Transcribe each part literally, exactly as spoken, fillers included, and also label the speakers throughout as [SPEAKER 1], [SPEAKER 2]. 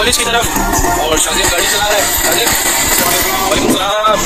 [SPEAKER 1] College की तरफ और शाजिब गाड़ी चला रहा है। शाजिब वालेकुम सलाम।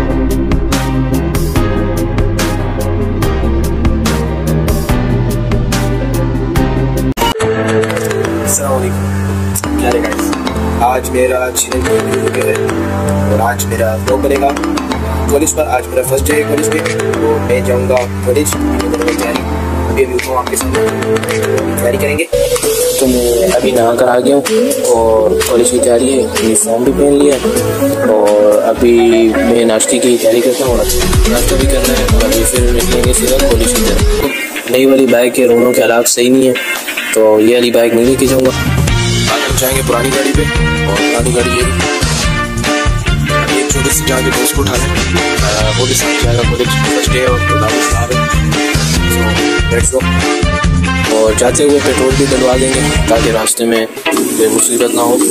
[SPEAKER 2] क्या रे गाइस, आज मेरा चैनल है और आज मेरा व्लॉग बनेगा कॉलेज पर। आज मेरा फर्स्ट डे है कॉलेज पे, तो मैं जाऊंगा कॉलेज तैयारी। अभी अभी उठूँ आपके सामने तैयारी करेंगे। तो मैं अभी नहा कर आ गया हूँ और कॉलेज की तैयारी है, यूनिफॉर्म भी पहन लिया और अभी मैं नाश्ते की तैयारी करता हूँ। नाश्ता भी करना है और अभी फिर निकलेंगे सीधा कॉलेज की तरफ। नई वाली बाइक के रोनों के हालात सही नहीं है, तो ये वाली बाइक नहीं लेके जाऊँगा। आगे जाएंगे पुरानी गाड़ी पे और पुरानी गाड़ी ये एक छोटे से जाके दोस्त को उठा लें, वो भी साथ जाएगा कॉलेज फर्स्ट डे और और जाते हुए पेट्रोल भी डलवा देंगे ताकि रास्ते में कोई मुसीबत ना हो।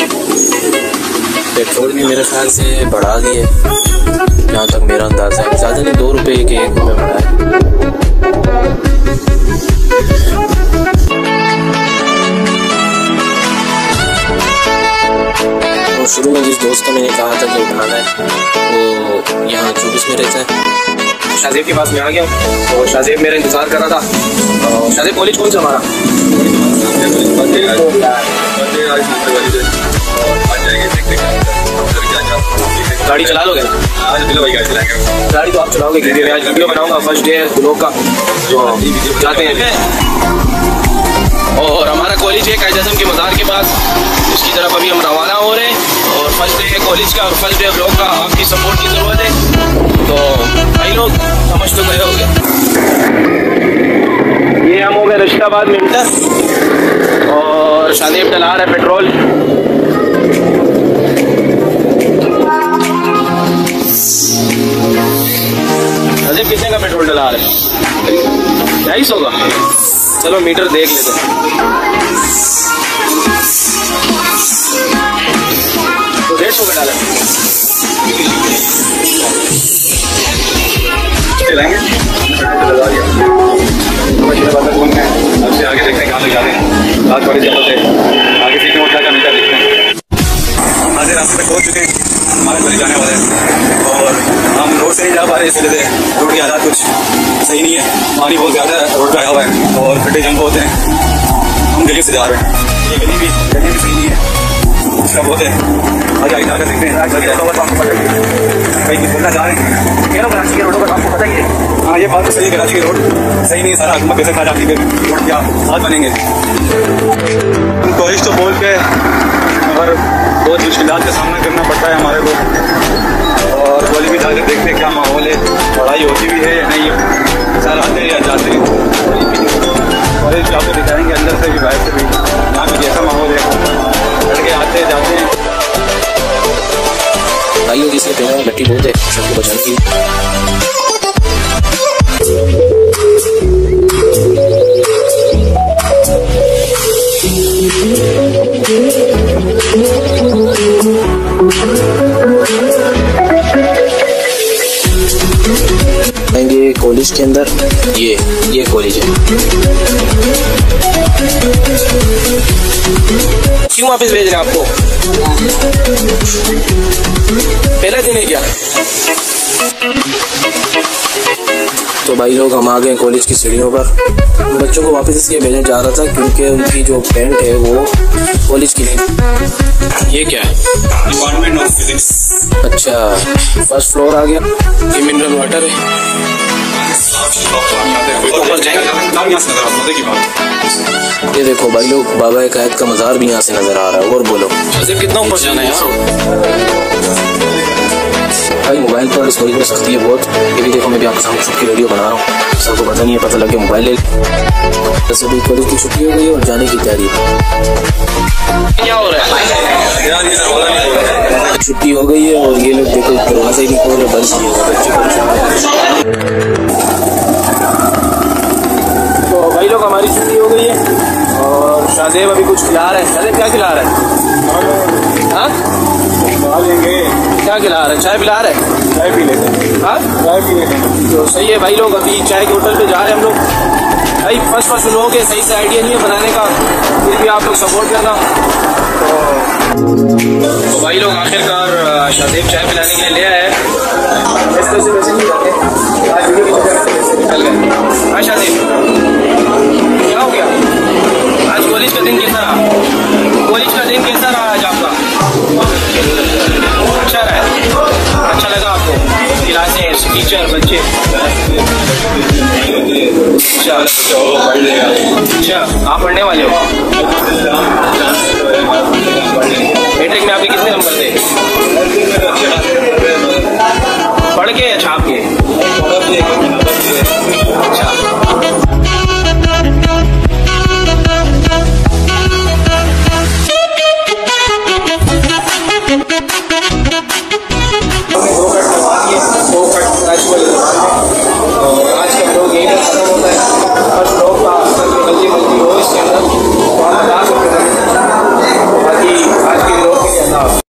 [SPEAKER 2] पेट्रोल भी मेरे ख्याल से बढ़ा दिए, जहाँ तक मेरा अंदाज़ा है, ज़्यादा नहीं, दो रुपये के एक रुपये बढ़ा है। और शुरू में जिस दोस्त का मैंने कहा था कि उठाना है वो यहाँ चौबीस में रहता है। शाजिब के पास मैं आ गया हूँ और शाजिब मेरा इंतजार कर रहा था। शाजिब कॉलेज कौन सा हमारा? गाड़ी चला लोगे? गाड़ी तो आप चलाओगे क्योंकि मैं आज वीडियो बनाऊंगा, फर्स्ट डे ब्लॉग का, तो जाते हैं। और हमारा कॉलेज है कायद आज़म के मज़ार के पास, इसकी तरफ अभी हम रवाना हो रहे हैं। और फर्स्ट डे है कॉलेज का और फर्स्ट डे ब्लॉग का आपकी सपोर्ट की ज़रूरत है, तो भाई लोग समझ तो गए होंगे। ये हम हो गए रशीदाबाद में इंटर और शाजिब डला रहा है पेट्रोल। शाजिब कितने का पेट्रोल डला रहा है? ढाई सौ का। चलो मीटर देख लेते हैं। तो डेढ़ सौ का डाला
[SPEAKER 3] आपसे आगे देखते हैं कहाँ तक जाते हैं। आज कॉलेज जाते हैं, आगे सीट में क्या क्या मिलता देखते हैं। हम आधे रास्ते पे पहुँच चुके हैं, हमारे कॉलेज जाने वाले हैं और हम रोड से नहीं जा पा रहे, इसलिए रोड की हालात कुछ सही नहीं है। पानी बहुत ज़्यादा रोड पर आया हुआ है और खड्डे जंप होते हैं। हम गली से जा रहे हैं, ये गली भी गली भी सही नहीं है, इसका बहुत है। आज आगे जाकर देखते हैं कहीं बोलना जा रहे हैं। कराची के रोडों का आपको पता ही है। हाँ, ये बात तो सही है, कराची की रोड सही नहीं है, सारा हुकूमत पैसे खा जाती है, रोड क्या साथ बनेंगे। हम कॉलेज तो बोल के मगर बहुत मुश्किलात का सामना करना पड़ता है हमारे को। और कॉलेज में जाकर देखते हैं क्या माहौल है, पढ़ाई होती भी है या नहीं, सर आते हैं या जाते हैं। कॉलेज आपको दिखाएंगे अंदर से भी बाहर से भी, यहाँ भी जैसा माहौल है, लड़के आते हैं जाते हैं।
[SPEAKER 2] भाइयों जिसके पेड़ों में मिट्टी बहुत है, सबको बचाने की आएंगे कॉलेज के अंदर। ये ये कॉलेज है। क्यों वापस भेज रहे हैं आपको? पहले दिन है क्या? तो भाई लोग हम आ गए कॉलेज की सीढ़ियों पर। बच्चों को वापस इसलिए भेजने जा रहा था क्योंकि उनकी जो पेंट है वो कॉलेज की नहीं। ये क्या है?
[SPEAKER 3] Department of physics.
[SPEAKER 2] अच्छा, फर्स्ट फ्लोर आ गया। ये मिनरल वाटर है। ये देखो भाई लोग, बाबा कायद का मज़ार भी यहाँ से नजर आ रहा है। और बोलो
[SPEAKER 1] कितना ऊपर जाना है यार?
[SPEAKER 2] भाई मोबाइल पर इस कॉलेज में सख्ती है बहुत। ये भी देखो, मैं भी आपके सामने छुट्टी वीडियो बना रहा हूँ, सबको पता नहीं है, पता लग गया मोबाइल ले। वैसे भी कॉलेज की छुट्टी हो गई और जाने की तैयारी।
[SPEAKER 1] क्या हो रहा है?
[SPEAKER 2] छुट्टी हो गई है और ये लोग देखो दरवाजा ही नहीं खोल रहे, बंद किए हुए बच्चे। तो भाई लोग हमारी छुट्टी हो गई है और शाजिब अभी कुछ खिला रहे हैं। शाजिब क्या खिला रहे हैं? हाँ, क्या खिला रहे हैं? चाय पिला रहे हैं?
[SPEAKER 3] चाय पी लेते हैं।
[SPEAKER 2] हाँ,
[SPEAKER 3] चाय पी लेते हैं।
[SPEAKER 2] तो सही है भाई लोग, अभी चाय के होटल पे जा रहे हैं हम लोग। भाई फर्स्ट फर्स्ट लोगों के सही से आइडिया नहीं है बनाने का, फिर भी आप लोग सपोर्ट करना। तो
[SPEAKER 1] शाहजेब चाय पिलाने के लिए ले आया है।
[SPEAKER 2] ऐसे वैसे वैसे नहीं जाते आज वीडियो की वजह से वैसे निकल गए।
[SPEAKER 1] हाँ शाहजेब, क्या हो गया? आज कॉलेज का दिन कैसा रहा? कॉलेज का दिन कैसा रहा आज आपका? अच्छा रहा है? अच्छा लगा आपको? क्लासेस, टीचर, बच्चे? अच्छा अच्छा, आप पढ़ने वाले हो? मैट्रिक में आपके कितने नंबर थे? पढ़ के या छाप के?